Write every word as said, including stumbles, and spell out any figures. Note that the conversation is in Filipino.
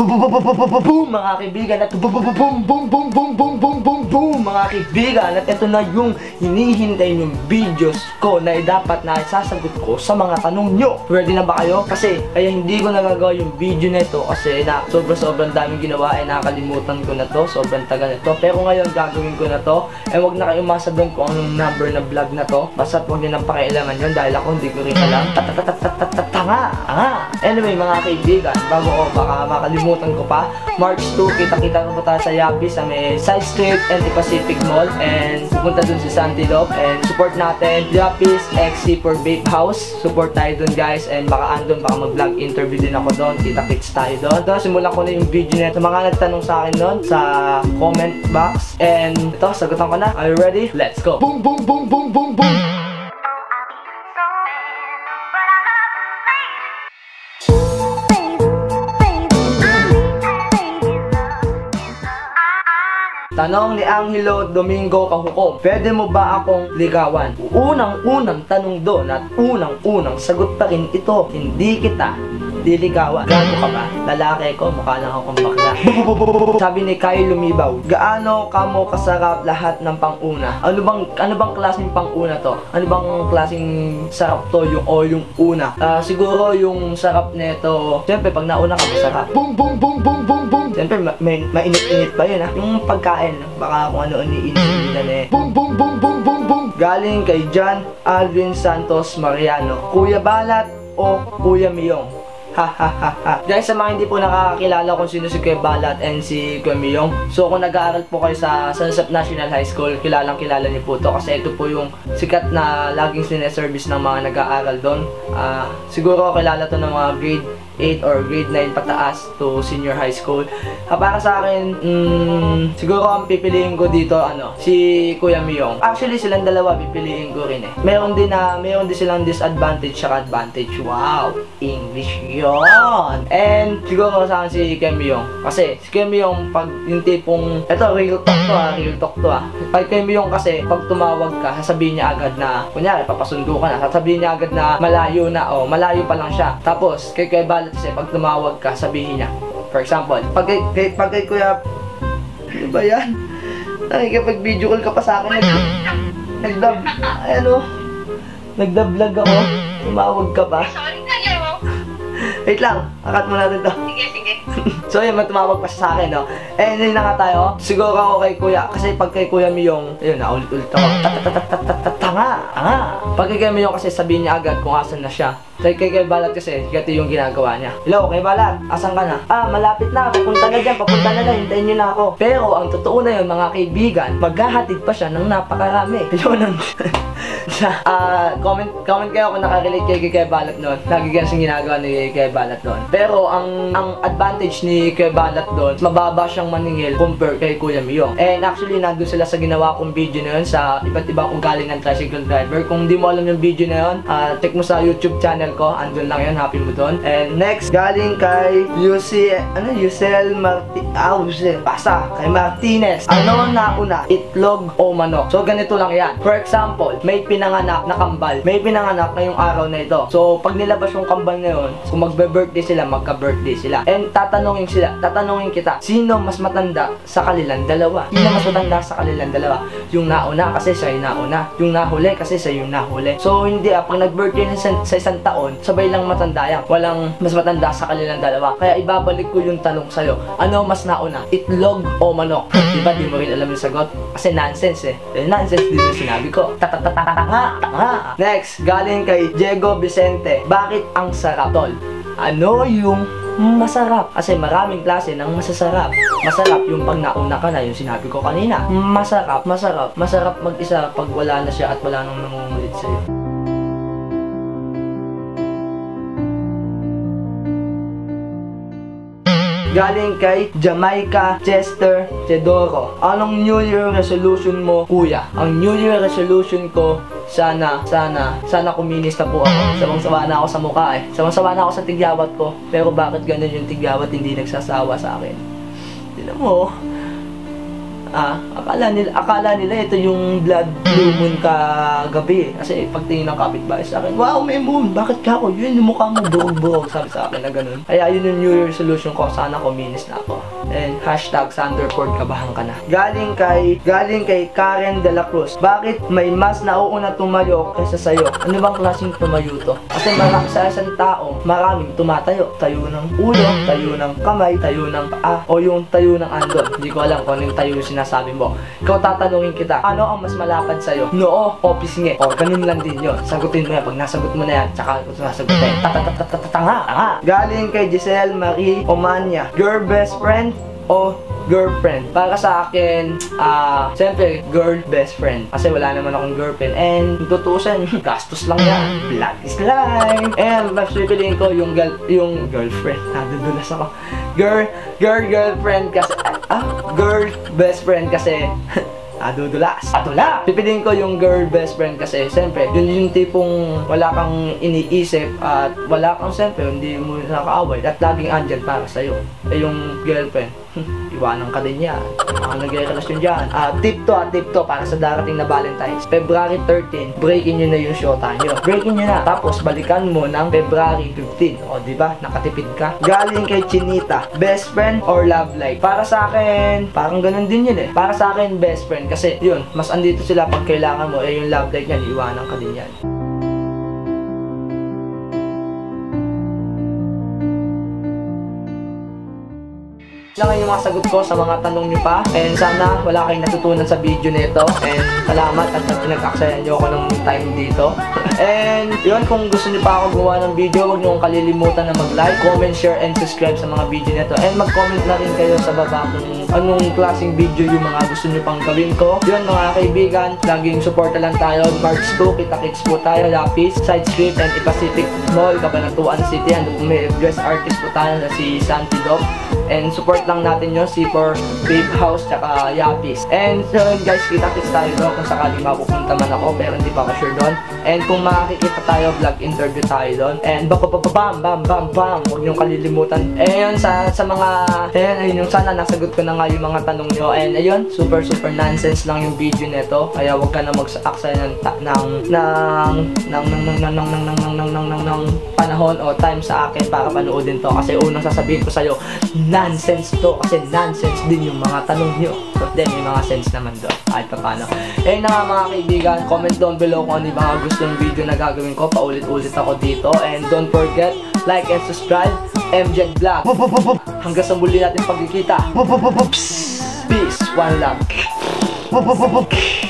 Boom mga kaibigan at boom boom boom boom boom boom boom boom boom boom mga kaibigan at ito na yung hinihintay yung videos ko na dapat na isasagot ko sa mga tanong nyo. Ready na ba kayo? Kasi kaya hindi ko nagagawa yung video na ito kasi na sobrang sobrang daming ginawa ay nakakalimutan ko na to, sobrang tagal nito. Pero ngayon gagawin ko na to eh wag na kayo umasa doon kung anong number na vlog na to. Basta huwag nyo nang pakialaman yun dahil ako hindi ko rin alam. Tanga! Anyway mga kaibigan, bago ko baka makalimutan ko pa, March two, kita-kita ko po tayo sa Yapi sa may Side Street and the Pacific Mall and pupunta dun sa Santilop and support natin Yapi's X C for Vape House. Support tayo dun guys and baka andun, baka mag-vlog interview din ako dun, kita-kits tayo dun. Ito, simulan ko na yung video na sa mga nagtanong sa akin dun sa comment box and ito, sagutan ko na. Are you ready? Let's go! Boom boom boom boom boom boom! Tanong ni Angelo Domingo Kahukom, pwede mo ba akong ligawan? Unang-unang tanong doon at unang-unang sagot pa rin ito, hindi kita diligawan. Gago ka ba? Lalaki ko, mukha lang akong bakla. Sabi ni Kyle Lumibaw, gaano ka mo kasarap lahat ng pang-una? Ano bang, ano bang klaseng pang-una to? Ano bang klaseng sarap to yung o yung una? Uh, siguro yung sarap nito, siyempre pag nauna ka masarap. Boom boom boom boom boom boom. Siyempre ma may mainit-init pa yun ha. Yung pagkain, baka kung ano iniinit nila eh. Boom boom boom boom boom boom. Galing kay John Alvin Santos Mariano, Kuya Balat o Kuya Miyong? Ha ha ha ha. Guys, sa mga hindi po nakakakilala kung sino si Kuya Balat and si Kuya Miyong, so kung nag-aaral po kayo sa Sunset National High School, kilalang kilala niyo po to kasi ito po yung sikat na laging sineservice ng mga nag-aaral doon. Uh, siguro kilala to ng mga grade eight or grade nine pataas to senior high school. Uh, para sa akin, mm, siguro ang pipiliin ko dito ano, si Kuya Miyong. Actually silang dalawa pipiliin ko rin eh. Meron din na meron din silang disadvantage at advantage. Wow, English yon. And siguro sa akin si Kuya Miyong. Kasi si Kuya Miyong pag yung tipong eto real talk to ah, real talk to ah. Pag Kuya Miyong kasi pag tumawag ka, sasabihin niya agad na kunyari papasundo ka na, sasabihin niya agad na malayo na oh, malayo pa lang siya. Tapos kay Kuya Balat kasi pag tumawag ka, sabihin niya. For example, pag kay, pag kay Kuya, ano ba yan? Nakikipag video call ka pa sa akin, nag, nagdab, ano, nagdab-vlog ako, tumawag ka pa. Sorry kayo. Wait lang, akat mo natin to. Sige, sige. So yun, tumawag pa siya sa akin, no? Eh, hindi na nga tayo. Siguro ako kay Kuya, kasi pag kay Kuya Miyong, ayun, naulit-ulit ako. Tanga! Tanga! Pag kay Kuya Miyong kasi sabihin niya agad kung asan na siya. Kay kay kay Balat kasi, gati yung ginagawa niya. Hello, kay Balat, asan ka na? Ah, malapit na, papunta na dyan, papunta na dyan, hintayin niyo na ako. Pero ang totoo na yun, mga kaibigan, maghahatid pa siya ng napakarami. Hello, nang... Ah, uh, comment comment kayo kung nakarelate kay kay Balat noon. Lagi ganun ginagawa ni kay Balat noon. Pero ang ang advantage ni kay Balat doon, mababa siyang maningil compare kay Kuya Miyong. And actually nandun sila sa ginawa kong video na yun sa iba't ibang ugali ng tricycle driver. Kung di mo alam yung video na yun, uh, check mo sa YouTube channel ko, andun lang yun, happy mo doon. And next, galing kay Yusi, ano, Yusel Marti, ah, Yusel, basta, kay Martinez. Ano na una, itlog o manok? So ganito lang yan. For example, may pinanganak na kambal. May pinanganak ngayong araw na ito. So, pag nilabas yung kambal na yun, kung magbe-birthday sila, magka-birthday sila. And tatanungin sila, tatanungin kita, sino mas matanda sa kanilang dalawa? Sino mas matanda sa kanilang dalawa? Yung nauna kasi siya yung nauna. Yung nahuli kasi siya yung nahuli. So, hindi ah, pag nag-birthday na sa, sa isang taon, sabay lang matanda yan. Walang mas matanda sa kanilang dalawa. Kaya ibabalik ko yung tanong sa'yo. Ano mas nauna? Itlog o manok? Diba, di mo rin alam yung sagot? Kasi nonsense eh. Eh nonsense din yung sinabi ko. Tatatatanga. Tanga. Next, galing kay Diego Vicente. Bakit ang sarap, tol? Ano yung masarap? Kasi maraming klase ng masasarap. Masarap yung pag nauna ka na, yung sinabi ko kanina. Masarap, masarap. Masarap mag-isa pag wala na siya at wala nang nangungulit sa'yo. Galing kay Jamaica Chester Chedoro. Anong New Year resolution mo, kuya? Ang New Year resolution ko, sana, sana, sana kuminis na po ako. Sawang-sawa na ako sa mukha eh. Sawang-sawa na ako sa tigyawat ko. Pero bakit ganun yung tigyawat hindi nagsasawa sa akin? Tignan mo. Ah, akala nila, akala nila ito yung blood blue moon kagabi. Kasi pagtingin ng kapitbahay sa akin, wow, may moon, bakit ka ako? Yun yung mukha mo burog-burog, sabi sa akin na ganun. Kaya yun yung New Year resolution ko, sana kuminis na ako. And hashtag Sanderford, kabahan ka na. Galing kay, galing kay Karen De La Cruz. Bakit may mas nauuna tumayo kaysa sa'yo? Ano bang klaseng tumayo to? Kasi marami sa isang tao, maraming tumatayo. Tayo ng ulo, tayo ng kamay, tayo ng paa, o yung tayo ng andon. Hindi ko alam kung anong tayo yung sinasabi mo. Ikaw tatanungin kita, ano ang mas malapad sa'yo? Noo o pisngi? O ganun lang din yun. Sagutin mo yan. Pag nasagot mo na yan, tsaka ko sasagutin. Tatatatatanga. Galing kay Giselle Marie Omania. Your best friend o girlfriend? Para sa akin, ah, uh, siyempre, girl best friend. Kasi wala naman akong girlfriend. And, tutuusan, gastos lang yan. Blood is life. And, mas pipiliin ko yung, girl, yung girlfriend. Nadudulas ako. Girl, girl, girlfriend kasi, ah, girl best friend kasi, adudulas. Adula! Pipiliin ko yung girl best friend kasi, siyempre, yun yung tipong wala kang iniisip at wala kang, siyempre, hindi mo nakaaway at laging andyan para sa'yo. Eh, yung girlfriend, iwanan ka din yan. Mga nagre-relasyon dyan. Uh, tip to ah, tip to para sa darating na Valentine's. February thirteen, breakin nyo na yung shota nyo. Breakin nyo na. Tapos, balikan mo ng February fifteen. O, diba? Nakatipid ka. Galing kay Chinita. Best friend or love life? Para sa akin, parang ganun din yun eh. Para sa akin, best friend. Kasi, yun, mas andito sila pag kailangan mo. Eh, yung love life yan, iwanan ka din yan. Lang yung mga sagot ko sa mga tanong nyo pa. And sana wala kayong natutunan sa video nito. And salamat at pinag-aksayan nyo ako ng time dito. And yun, kung gusto nyo pa ako gumawa ng video, huwag nyo kalilimutan na mag-like, comment, share, and subscribe sa mga video nito. And mag-comment na rin kayo sa baba kung anong klaseng video yung mga gusto nyo pang gawin ko. Yun mga kaibigan, laging suporta lang tayo. March two, kita-kits po tayo. Lapis, Side Street, and Pacific Mall, Cabanatuan City. And may guest artist po tayo na si Santi Doc. And support lang natin yun, C four, Babe House, tsaka Yapis. And so guys, kita-kits tayo doon kung sakaling mapupunta man ako, pero hindi pa ako sure doon. And kung makikita tayo, vlog interview tayo doon. And bam bam bam bam bam bam, huwag niyong kalilimutan. And yun, sa, sa mga, ayun, ayun yung sana nasagot ko na nga yung mga tanong nyo. And ayun, super super nonsense lang yung video nito. Kaya huwag ka na mag-aksaya ng, ng, ng, ng, ng, ng, ng, ng, ng, ng, ng, ng, ng, ng, ng panahon o time sa akin para panoodin to. Kasi unang sasabihin ko sa'yo, nonsense to. Kasi nonsense din yung mga tanong nyo. But then, may mga sense naman doon. Kahit pa paano. Eh na nga mga kaibigan, comment down below kung ano yung mga gusto yung video na gagawin ko. Paulit-ulit ako dito. And don't forget, like and subscribe. M J Vlog. Hanggang sa muli natin pagkikita. Peace. One love.